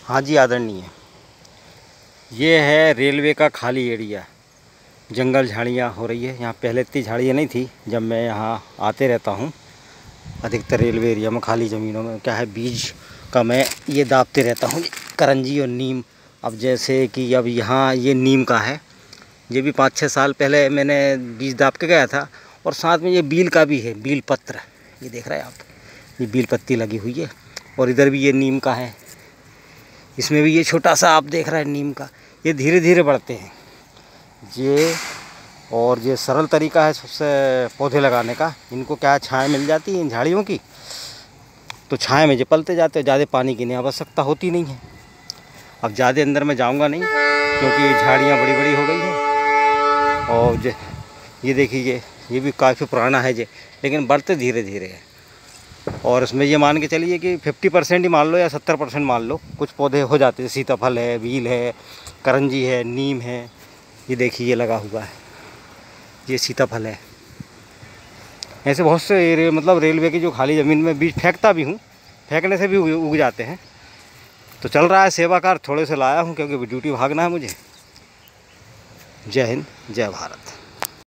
हाँ जी आदरणीय, ये है रेलवे का खाली एरिया। जंगल झाड़ियाँ हो रही है यहाँ। पहले इतनी झाड़ियाँ नहीं थी। जब मैं यहाँ आते रहता हूँ अधिकतर रेलवे एरिया में खाली ज़मीनों में क्या है, बीज का मैं ये दाबते रहता हूँ, करंजी और नीम। अब जैसे कि अब यहाँ ये नीम का है, ये भी 5-6 साल पहले मैंने बीज दाब के गया था। और साथ में ये बील का भी है, बील पत्र, ये देख रहे हैं आप, ये बील पत्ती लगी हुई है। और इधर भी ये नीम का है, इसमें भी ये छोटा सा आप देख रहे हैं नीम का। ये धीरे धीरे बढ़ते हैं ये, और ये सरल तरीका है सबसे पौधे लगाने का। इनको क्या छाया मिल जाती है इन झाड़ियों की, तो छाया में ये पलते जाते हैं। ज़्यादा पानी की नहीं आवश्यकता होती नहीं है। अब ज़्यादा अंदर में जाऊंगा नहीं क्योंकि झाड़ियाँ बड़ी बड़ी हो गई हैं। और ये देखिए, ये भी काफ़ी पुराना है ये, लेकिन बढ़ते धीरे धीरे है। और इसमें ये मान के चलिए कि 50% ही मान लो या 70% मान लो, कुछ पौधे हो जाते हैं। सीताफल है, बील है, करंजी है, नीम है। ये देखिए ये लगा हुआ है, ये सीताफल है। ऐसे बहुत से मतलब रेलवे की जो खाली ज़मीन में बीज फेंकता भी हूँ, फेंकने से भी उग जाते हैं। तो चल रहा है सेवा कार्य, थोड़े से लाया हूँ क्योंकि ड्यूटी भागना है मुझे। जय हिंद, जय भारत।